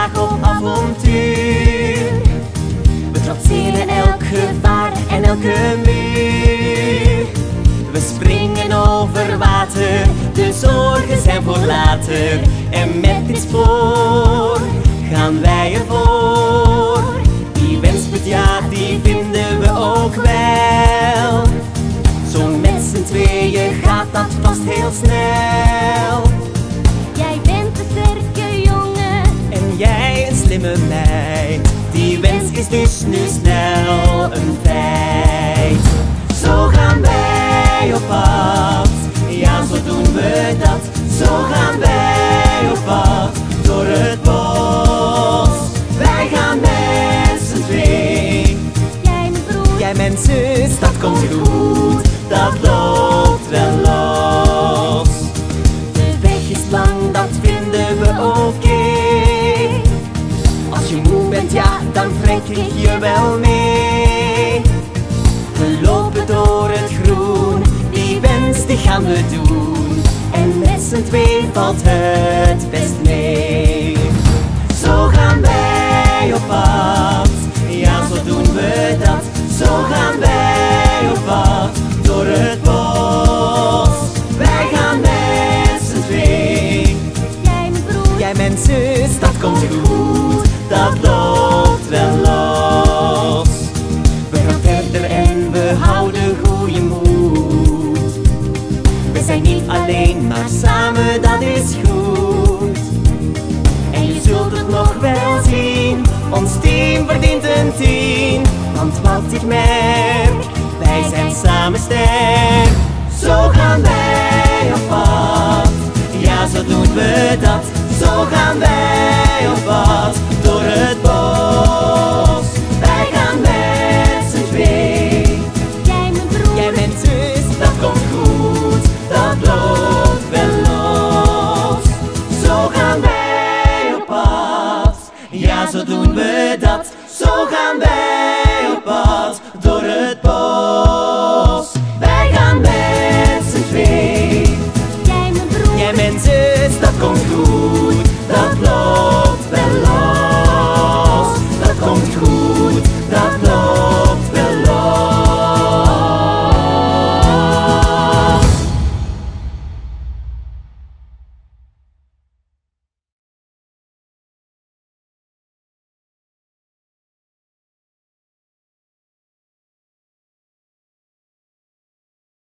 graag op avontuur. We trotseren elk gevaar en elke muur. We springen over water, de zorgen zijn voor later. En met dit spoor gaan wij ervoor. Die wensput, ja, die vinden we ook wel. Zo met z'n tweeën gaat dat vast heel snel. Jij bent een sterke jongen en jij een slimme meid. Die wens is dus nu snel een feit. Zo gaan wij op pad, ja, zo doen we dat. Zo gaan wij op pad door het bos. Wij gaan met z'n twee. Jij mijn broer, jij mijn zus, dat komt goed, dat loopt wel los. De weg is lang, dat vinden we oké. Als je moe bent, ja, dan trek ik je wel mee. We lopen door het groen, die wens die gaan we doen. En met z'n twee valt het best mee. Zo gaan wij op pad, ja, zo doen we dat. Zo gaan wij op pad door het bos. Wij gaan met z'n twee. jij mijn broer, jij mijn zus, dat komt goed, dat loopt wel los. We gaan verder en we houden goede moed. We zijn niet alleen, maar samen, dat is goed. En je zult het nog wel zien, ons team verdient een 10. Want wat ik merk, wij zijn samen sterk. Zo gaan wij op pad, ja, zo doen we dat. Zo gaan wij op pad door het bos. Wij gaan met z'n twee. jij mijn broer, jij mijn zus, dat komt goed, dat loopt wel los. Zo gaan wij op pad, ja, zo doen